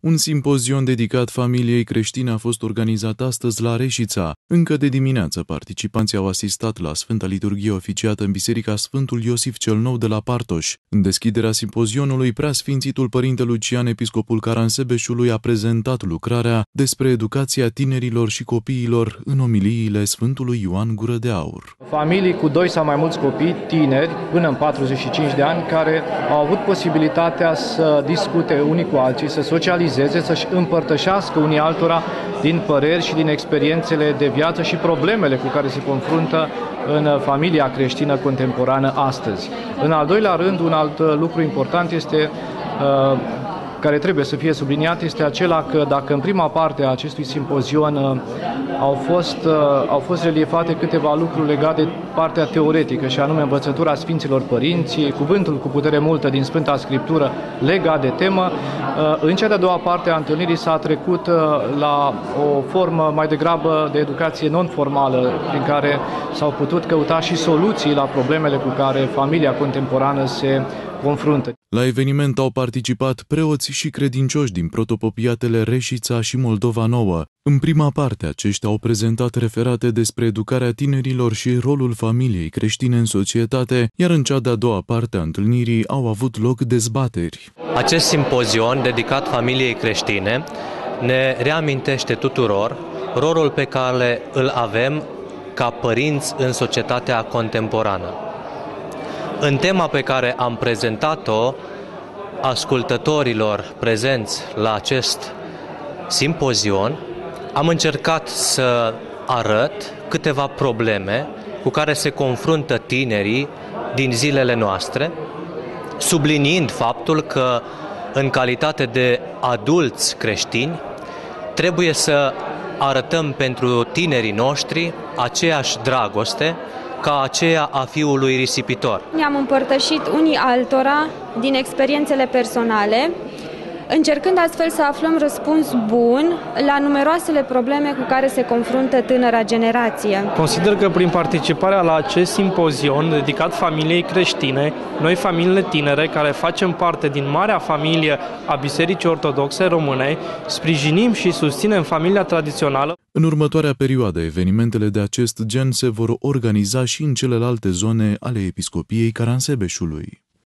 Un simpozion dedicat familiei creștine a fost organizat astăzi la Reșița. Încă de dimineață, participanții au asistat la Sfânta Liturghie oficiată în Biserica Sfântul Iosif cel Nou de la Partoș. În deschiderea simpozionului, Preasfințitul Părinte Lucian, episcopul Caransebeșului, a prezentat lucrarea despre educația tinerilor și copiilor în omiliile Sfântului Ioan Gură de Aur. Familii cu 2 sau mai mulți copii tineri, până în 45 de ani, care au avut posibilitatea să discute unii cu alții, să socializeze, să-și împărtășească unii altora din păreri și din experiențele de viață și problemele cu care se confruntă în familia creștină contemporană astăzi. În al doilea rând, un alt lucru important este care trebuie să fie subliniat este acela că dacă în prima parte a acestui simpozion au fost reliefate câteva lucruri legate de partea teoretică, și anume învățătura Sfinților Părinți, cuvântul cu putere multă din Sfânta Scriptură legat de temă, în cea de-a doua parte a întâlnirii s-a trecut la o formă mai degrabă de educație non-formală, prin care s-au putut căuta și soluții la problemele cu care familia contemporană se confruntă. La eveniment au participat preoți și credincioși din protopopiatele Reșița și Moldova Nouă. În prima parte, aceștia au prezentat referate despre educarea tinerilor și rolul familiei creștine în societate, iar în cea de-a doua parte a întâlnirii au avut loc dezbateri. Acest simpozion dedicat familiei creștine ne reamintește tuturor rolul pe care îl avem ca părinți în societatea contemporană. În tema pe care am prezentat-o ascultătorilor prezenți la acest simpozion, am încercat să arăt câteva probleme cu care se confruntă tinerii din zilele noastre, subliniind faptul că, în calitate de adulți creștini, trebuie să arătăm pentru tinerii noștri aceeași dragoste ca aceea a fiului risipitor. Ne-am împărtășit unii altora din experiențele personale, încercând astfel să aflăm răspuns bun la numeroasele probleme cu care se confruntă tânăra generație. Consider că prin participarea la acest simpozion dedicat familiei creștine, noi, familiile tinere, care facem parte din marea familie a Bisericii Ortodoxe Române, sprijinim și susținem familia tradițională. În următoarea perioadă, evenimentele de acest gen se vor organiza și în celelalte zone ale Episcopiei Caransebeșului.